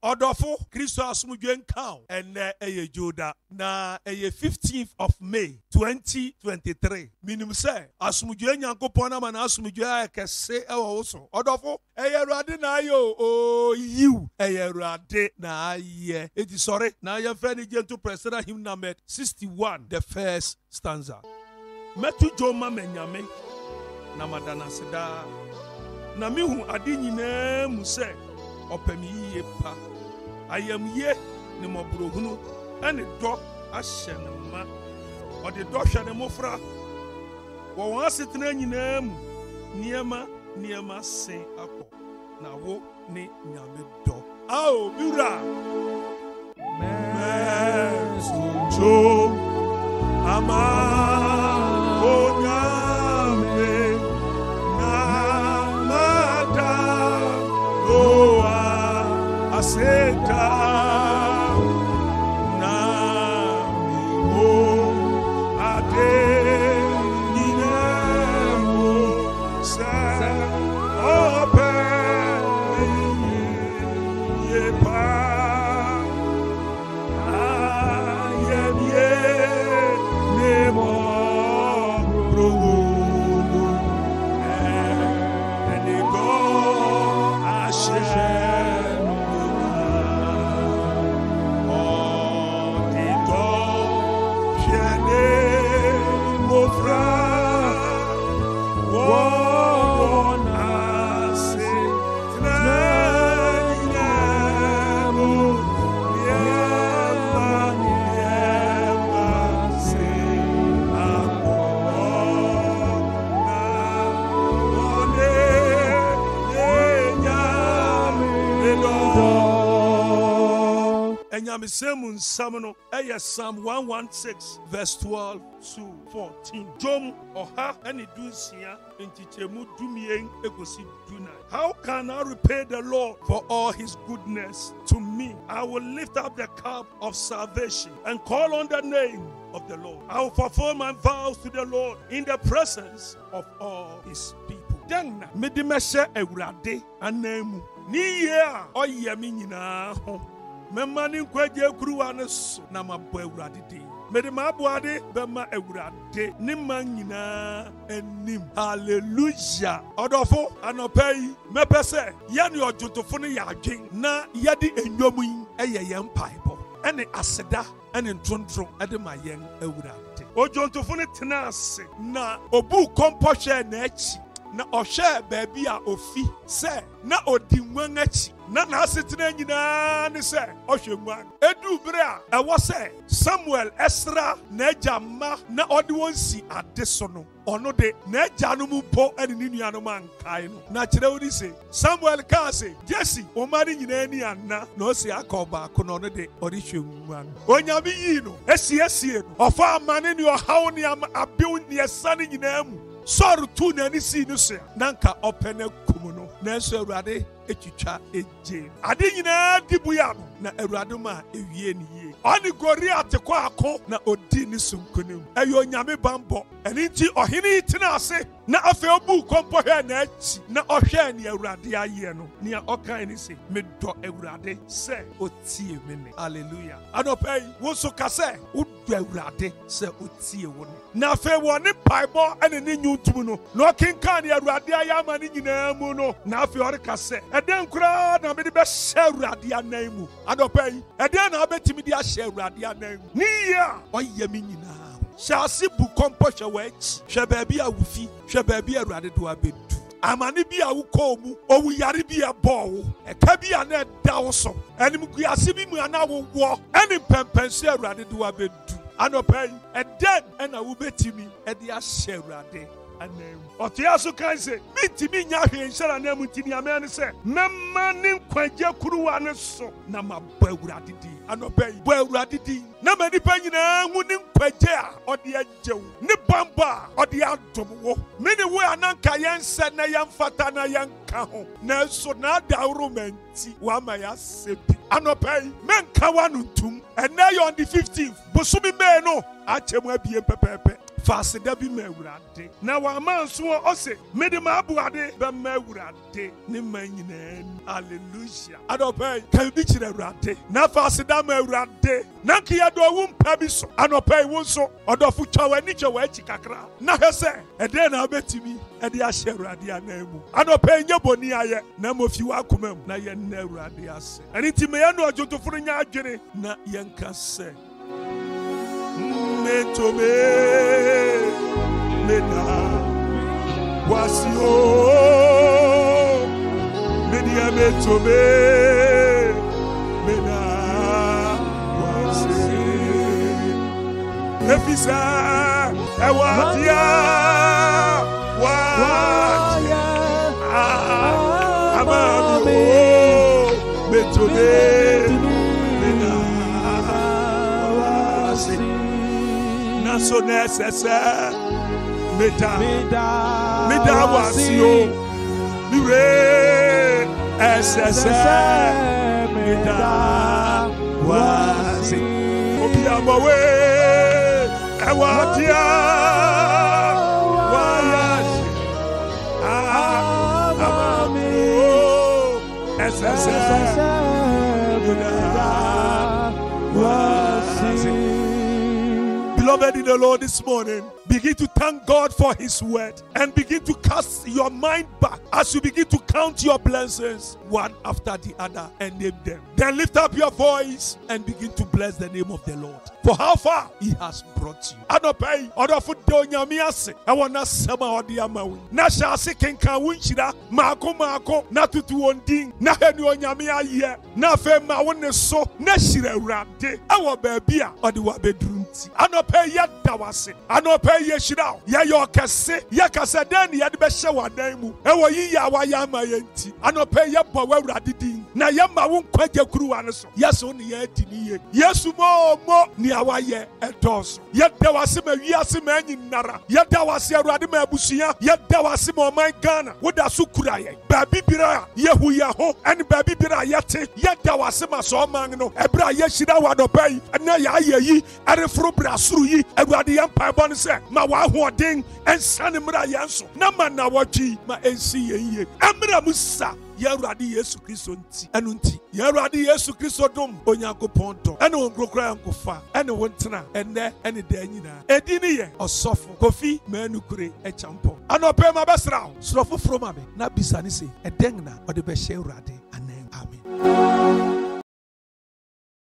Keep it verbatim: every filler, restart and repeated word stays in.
Odofo Kristo asumdwe nkan ene eye Joda na eye fifteenth of May twenty twenty-three. Minim se asumdwe Nyankopon na mana asumdwe akese ewo so. Odofo eye Awurade na ayo o you eye Awurade na aye. Eti sorry na ye friend gentle president hymn number sixty-one, the first stanza. Metu joma menyame na madana seda na mihu ade nyina mu se opami ye pa ayam ye ne mobrohunu ane do ahye ne ma ode do hwe ne mofra wo won asetena nyina mu niema niema sen akọ na wo ne nyame do ao bura mesto ama Aseta na mo ade ninamo sa ope ye pa ayem ye nemo brulu and they go ashe. Enyame semun samono eye Psalm one sixteen verse twelve to fourteen. Jom oha eni dunsia entichemu dumien egosi duna. How can I repay the Lord for all his goodness to me? I will lift up the cup of salvation and call on the name of the Lord. I will fulfill my vows to the Lord in the presence of all his people. Then medimeshe Awurade anemu ni ye a oyemi nyina ho. Memani nkwaje kuruwa ne so na mabɔ Awurade din. Mede maboade bema Awurade ne man nyina anim. Hallelujah. Odofo anopai mepese ye ne odwotofo ne ya adwen na ye de enwom yi eye ye mpaebɔ. Ene aseda ene ntontro ede ma yen Awurade. Odwotofo ne tena ase na obu kompɔhwɛ na achi na ohwe baabi a ofi se na odi nwan achi na na asetena nyina ne se ohwe nwan edu bere a ewo se Samuel esra na agama na ode wonsi ade so no ono de na agano mu po ene ni nuanom ankai no na kire woni se Samuel ka se Jesse o mari nyina ni anna na o se akoba ko no de ode hwe nwan onyame yi no esi esi no ofa amane ni ohaw ni am abew ni esane nyina mu Soru tu na ni si no se nanka opene kumu no na so Awurade etwitwa eje ade nyina dibuya no na Awurade ma ewie ni yie oni Goliath ko ako na odi ni sunkunim ayo nyame bambo eni nti ohene itina ase na afa obu kompo hwe na achi na ohwe ni Awurade aye no ni okan ni se medɔ Awurade se otie me ne hallelujah anopai wo so ka se wo dɔ Awurade se otie wo ne na afa wo ne paibo ene ni nyutum no na okenkan ni Awurade aye ama ni nyina mu no na afa ore ka se eden kura na me de be hye Awurade anan mu anopai eden na abetimi de ahye Awurade anan mu ni ya oyɛ me nyina Shasi bu kompo hwe wachi hwe baabi a wufi hwe baabi Awurade do abedu amane bi a wukɔ mu owu yare bi a bɔ wo eka bi a na da wo so enim guase bi mu ana wo wo enim pempense Awurade do abedu anopai eden ena wo betimi e de ahye Awurade anem otia so kan se mitimi nya hwe nhyara na mu tini amen se memma ne nkwaje kuruwa ne so na mabɔ Awurade di anopai bɔ Awurade di na mani pa nyina hu ne nkwaje a ode agyew ne bamba ode adom wo me ne wo ananka yense na yemfata na yenka ho na so na dawro manti wa ma ya sebi anopai menka wa nuntum ena yo on the fifteenth bosumi me no achemu abie pepepe Fast debi me urade. Na wa man so ose mede ma abuade be ma urade ne man nyina. Hallelujah. Adopai kan bi kire urade. Na fast da ma urade. Na kiya do wu mpa bi so. Anopai wo so odofu twa ni twa wa achi kakra. Na hese e de na betimi e de ahye urade anamu. Anopai nya boni aye na mofi wa komam na ye na urade ase. Ani ti me ya no ojotofo nya adwene na ye nka se. Metome mena wasio media metome mena wasi efisa ewadia wadia amami metome mena wasi. So necessary, meda, meda wasio, mire, necessary, meda wasi. Obi amawe, ewadia, wayasi, ah, amami, necessary, meda wasi. Beloved in the Lord, this morning, begin to thank God for His word and begin to cast your mind back as you begin to count your blessings one after the other and name them. Then lift up your voice and begin to bless the name of the Lord for how far He has brought you. Anopai, odofu donyami ase, ewana sema odi amawi. Na shase kenka wunchira, mako mako, na tutu ondin, na heni onyami aye, na fe ma wone so, na shire urade, ewa bebia, odi wabedrunti. Anopai ya dawase, anopai ye shirao, ya yo kese, ya kase deni ya dibeshe wadaimu, ewa yi ya wa ya mayenti. Anopai ya bawe uradidin, na ya mawun kwaje kuru waneso, yaso ni ya etiniye, yesu mo mo ni awaye edos. Ya dawase me wiase me nyinara, ya dawase urade me abusuya, ya dawase mo man Ghana, woda sukura ye, baby bira yehu ya ho, and baby bira yate, ya dawase maso man no, ebra ye shira wadopai, na ya ye yi, erefro brasuru yi, urade ya mpa bon se, ma wa hoden, en sanimra yanso, na man na wachi, ma ensi ye ye, emra musa, ya urade Yesu Kristo nti, enu nti, ya urade Yesu Kristo dum, onyankopon do, ene onkrokra yankofa, ene wontena, ene, ene de nyina, edini ye, osofo, Kofi, Manukure, Akyeampong. Anope ma besra, srofo froma me, na bisani se, edeng na, ode be she urade, amen, amen.